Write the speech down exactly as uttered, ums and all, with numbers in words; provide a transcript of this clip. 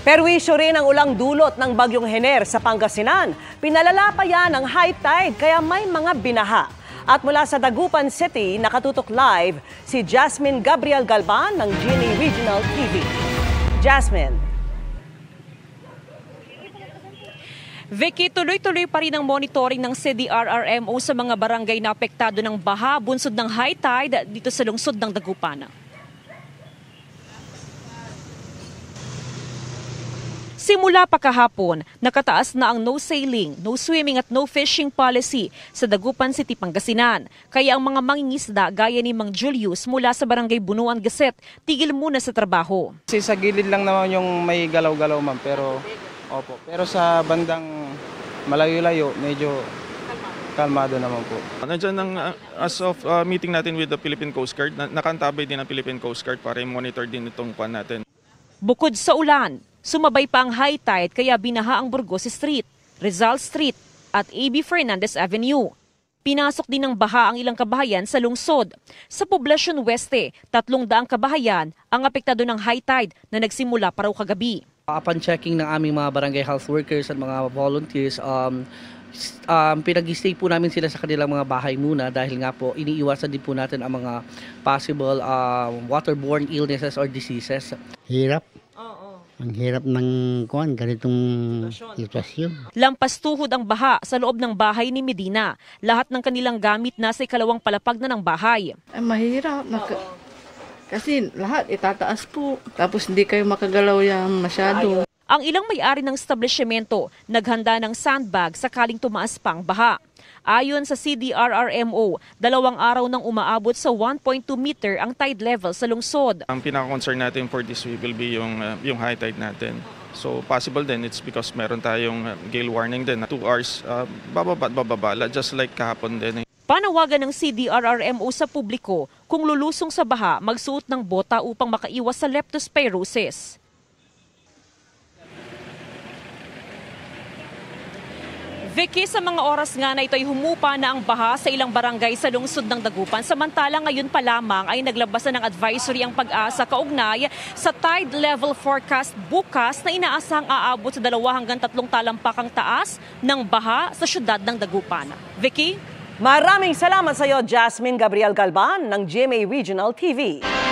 Perwisyo rin ang ulang dulot ng bagyong Hener sa Pangasinan. Pinalala pa yan ng high tide kaya may mga binaha. At mula sa Dagupan City, nakatutok live si Jasmine Gabriel Galban ng G M A Regional T V. Jasmine. Vicky, tuloy-tuloy pa rin ang monitoring ng C D R R M O sa mga barangay na apektado ng baha bunsod ng high tide dito sa lungsod ng Dagupan. Simula pa kahapon, nakataas na ang no sailing, no swimming at no fishing policy sa Dagupan City, Pangasinan. Kaya ang mga mangingisda gaya ni Mang Julius mula sa Barangay Bunuan Gasset, tigil muna sa trabaho. Kasi sa gilid lang naman yung may galaw-galaw ma'am, pero opo, pero sa bandang malayo-layo medyo kalmado naman po. Nandiyan ang, uh, as of uh, meeting natin with the Philippine Coast Guard, na, nakantabay din ang Philippine Coast Guard para i-monitor din itong pan natin. Bukod sa ulan, sumabay pa ang high tide kaya binaha ang Burgos Street, Rizal Street at A B Fernandez Avenue. Pinasok din ng baha ang ilang kabahayan sa lungsod. Sa Poblacion Weste, tatlong daang kabahayan ang apektado ng high tide na nagsimula pa raw kagabi. Upon checking ng aming mga barangay health workers at mga volunteers, um, um, pinag-stay po namin sila sa kanilang mga bahay muna dahil nga po iniiwasan din po natin ang mga possible uh, waterborne illnesses or diseases. Hirap. Ang hirap ng kuan, ganitong sitwasyon. Lampas tuhod ang baha sa loob ng bahay ni Medina. Lahat ng kanilang gamit nasa ikalawang palapag na ng bahay. Ay, mahirap. Maka- kasi lahat itataas po. Tapos hindi kayo makagalaw yan masyado. Ang ilang may-ari ng establishmento naghanda ng sandbag sakaling tumaas pa ang baha. Ayon sa C D R R M O, dalawang araw nang umaabot sa one point two meter ang tide level sa lungsod. Ang pinaka-concern natin for this week will be yung, uh, yung high tide natin. So possible din, it's because meron tayong uh, gale warning din. Two hours, uh, bababa at bababa, just like kahapon din. Panawagan ng C D R R M O sa publiko kung lulusong sa baha, magsuot ng bota upang makaiwas sa leptospirosis. Vicky, sa mga oras nga na ito ay humupa na ang baha sa ilang barangay sa lungsod ng Dagupan. Samantala ngayon pa lamang ay naglabas na ng advisory ang Pag-asa kaugnay sa tide level forecast bukas na inaasahang aabot sa dalawa hanggang tatlong talampakang taas ng baha sa syudad ng Dagupan. Vicky? Maraming salamat sa iyo, Jasmine Gabriel Galban ng G M A Regional T V.